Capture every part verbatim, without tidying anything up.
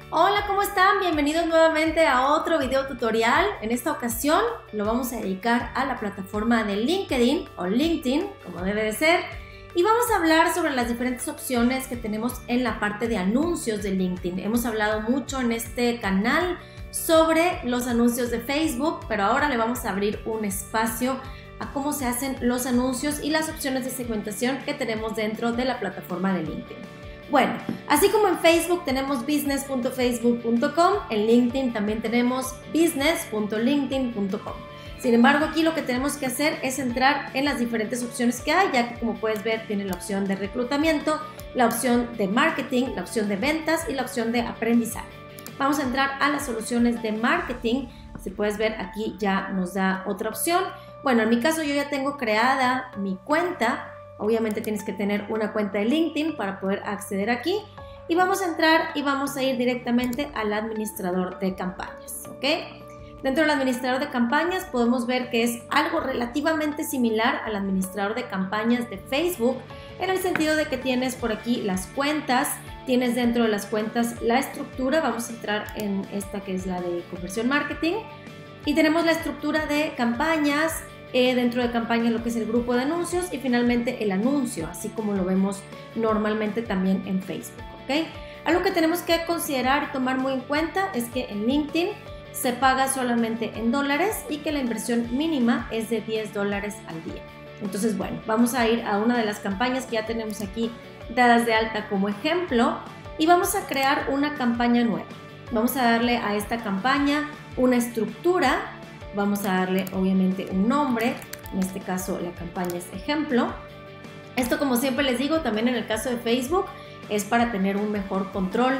Hola, ¿cómo están? Bienvenidos nuevamente a otro video tutorial. En esta ocasión lo vamos a dedicar a la plataforma de LinkedIn o LinkedIn, como debe de ser. Y vamos a hablar sobre las diferentes opciones que tenemos en la parte de anuncios de LinkedIn. Hemos hablado mucho en este canal sobre los anuncios de Facebook, pero ahora le vamos a abrir un espacio a cómo se hacen los anuncios y las opciones de segmentación que tenemos dentro de la plataforma de LinkedIn. Bueno, así como en Facebook tenemos business punto facebook punto com, en LinkedIn también tenemos business punto linkedin punto com. Sin embargo, aquí lo que tenemos que hacer es entrar en las diferentes opciones que hay, ya que como puedes ver tiene la opción de reclutamiento, la opción de marketing, la opción de ventas y la opción de aprendizaje. Vamos a entrar a las soluciones de marketing. Si puedes ver, aquí ya nos da otra opción. Bueno, en mi caso yo ya tengo creada mi cuenta. Obviamente tienes que tener una cuenta de LinkedIn para poder acceder aquí. Y vamos a entrar y vamos a ir directamente al administrador de campañas, ¿ok? Dentro del administrador de campañas podemos ver que es algo relativamente similar al administrador de campañas de Facebook, en el sentido de que tienes por aquí las cuentas, tienes dentro de las cuentas la estructura. Vamos a entrar en esta que es la de conversión marketing. Y tenemos la estructura de campañas, eh, dentro de campañas lo que es el grupo de anuncios y finalmente el anuncio, así como lo vemos normalmente también en Facebook, ¿ok? Algo que tenemos que considerar y tomar muy en cuenta es que en LinkedIn se paga solamente en dólares y que la inversión mínima es de diez dólares al día. Entonces, bueno, vamos a ir a una de las campañas que ya tenemos aquí dadas de alta como ejemplo y vamos a crear una campaña nueva. Vamos a darle a esta campaña una estructura, vamos a darle obviamente un nombre, en este caso la campaña es ejemplo. Esto, como siempre les digo, también en el caso de Facebook es para tener un mejor control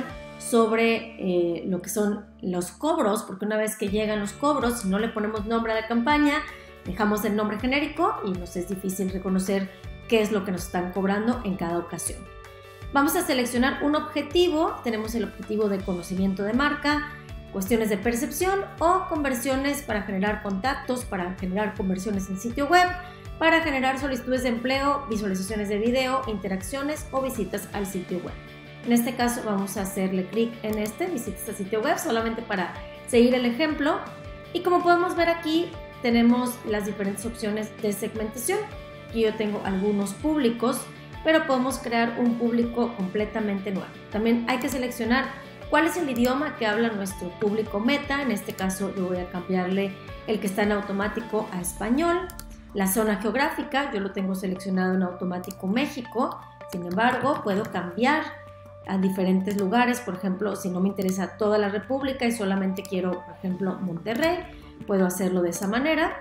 sobre eh, lo que son los cobros, porque una vez que llegan los cobros, si no le ponemos nombre a la campaña, dejamos el nombre genérico y nos es difícil reconocer qué es lo que nos están cobrando en cada ocasión. Vamos a seleccionar un objetivo. Tenemos el objetivo de conocimiento de marca, cuestiones de percepción o conversiones para generar contactos, para generar conversiones en sitio web, para generar solicitudes de empleo, visualizaciones de video, interacciones o visitas al sitio web. En este caso vamos a hacerle clic en este, visitas al sitio web, solamente para seguir el ejemplo. Y como podemos ver aquí, tenemos las diferentes opciones de segmentación. Aquí yo tengo algunos públicos, pero podemos crear un público completamente nuevo. También hay que seleccionar cuál es el idioma que habla nuestro público meta. En este caso yo voy a cambiarle el que está en automático a español. La zona geográfica, yo lo tengo seleccionado en automático México. Sin embargo, puedo cambiar a diferentes lugares. Por ejemplo, si no me interesa toda la República y solamente quiero, por ejemplo, Monterrey, puedo hacerlo de esa manera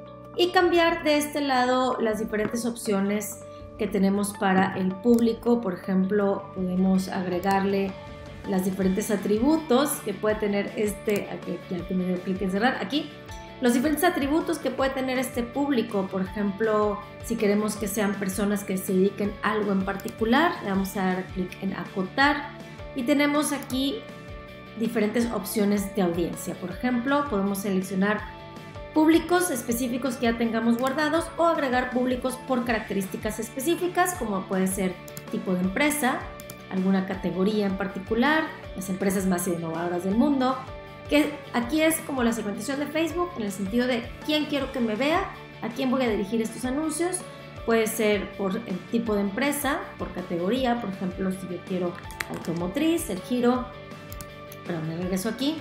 y cambiar de este lado las diferentes opciones que tenemos para el público. Por ejemplo, podemos agregarle las diferentes atributos que puede tener este, aquí, ya que me dio clic en cerrar, aquí, los diferentes atributos que puede tener este público. Por ejemplo, si queremos que sean personas que se dediquen a algo en particular, le vamos a dar clic en acotar y tenemos aquí diferentes opciones de audiencia. Por ejemplo, podemos seleccionar públicos específicos que ya tengamos guardados o agregar públicos por características específicas, como puede ser tipo de empresa, alguna categoría en particular, las empresas más innovadoras del mundo, que aquí es como la segmentación de Facebook en el sentido de quién quiero que me vea, a quién voy a dirigir estos anuncios. Puede ser por el tipo de empresa, por categoría. Por ejemplo, si yo quiero automotriz, el giro, perdón, me regreso aquí,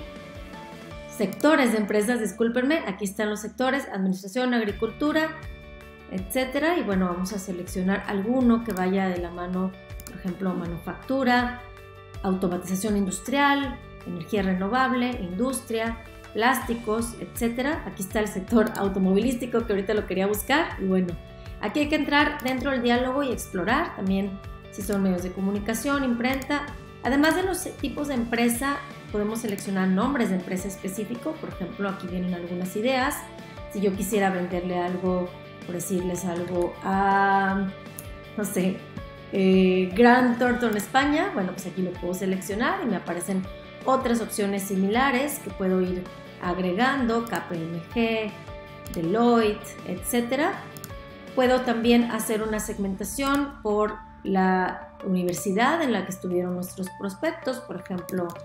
sectores de empresas, discúlpenme, aquí están los sectores, administración, agricultura, etcétera. Y bueno, vamos a seleccionar alguno que vaya de la mano, por ejemplo, manufactura, automatización industrial, energía renovable, industria, plásticos, etcétera. Aquí está el sector automovilístico que ahorita lo quería buscar y bueno, aquí hay que entrar dentro del diálogo y explorar también si son medios de comunicación, imprenta. Además de los tipos de empresa, podemos seleccionar nombres de empresa específico. Por ejemplo, aquí vienen algunas ideas. Si yo quisiera venderle algo, por decirles algo a, no sé, eh, Grand Thornton España, bueno, pues aquí lo puedo seleccionar y me aparecen otras opciones similares que puedo ir agregando, K P M G, Deloitte, etcétera. Puedo también hacer una segmentación por la universidad en la que estuvieron nuestros prospectos. Por ejemplo,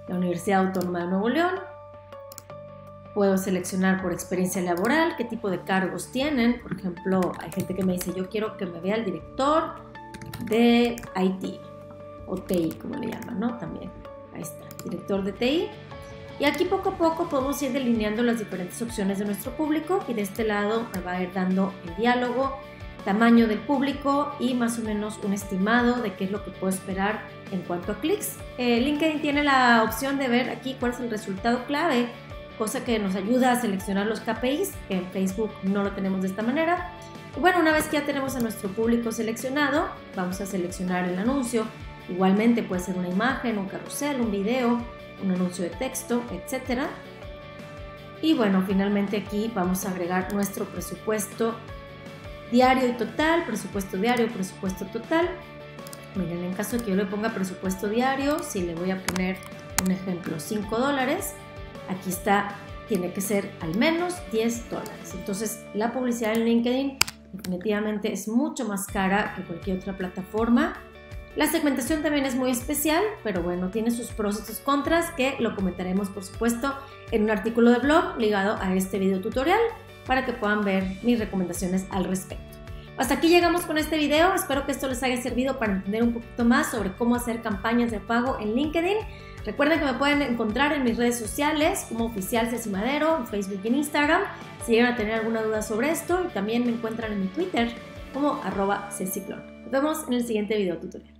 la Universidad Autónoma de Nuevo León. Puedo seleccionar por experiencia laboral qué tipo de cargos tienen. Por ejemplo, hay gente que me dice, yo quiero que me vea el director de I T o T I, como le llaman, ¿no? También, ahí está, director de T I. Y aquí poco a poco podemos ir delineando las diferentes opciones de nuestro público y de este lado me va a ir dando el diálogo, tamaño del público y más o menos un estimado de qué es lo que puedo esperar en cuanto a clics. Eh, LinkedIn tiene la opción de ver aquí cuál es el resultado clave, cosa que nos ayuda a seleccionar los K P Is, que en Facebook no lo tenemos de esta manera. Y bueno, una vez que ya tenemos a nuestro público seleccionado, vamos a seleccionar el anuncio. Igualmente puede ser una imagen, un carrusel, un video, un anuncio de texto, etcétera. Y bueno, finalmente aquí vamos a agregar nuestro presupuesto diario y total, presupuesto diario, presupuesto total. Miren, en caso de que yo le ponga presupuesto diario, si le voy a poner un ejemplo, cinco dólares, aquí está, tiene que ser al menos diez dólares. Entonces, la publicidad en LinkedIn definitivamente es mucho más cara que cualquier otra plataforma. La segmentación también es muy especial, pero bueno, tiene sus pros y sus contras, que lo comentaremos, por supuesto, en un artículo de blog ligado a este video tutorial para que puedan ver mis recomendaciones al respecto. Hasta aquí llegamos con este video. Espero que esto les haya servido para entender un poquito más sobre cómo hacer campañas de pago en LinkedIn. Recuerden que me pueden encontrar en mis redes sociales como Oficial Ceci Madero, en Facebook y en Instagram, si llegan a tener alguna duda sobre esto, y también me encuentran en mi Twitter como arroba ceciclon. Nos vemos en el siguiente video tutorial.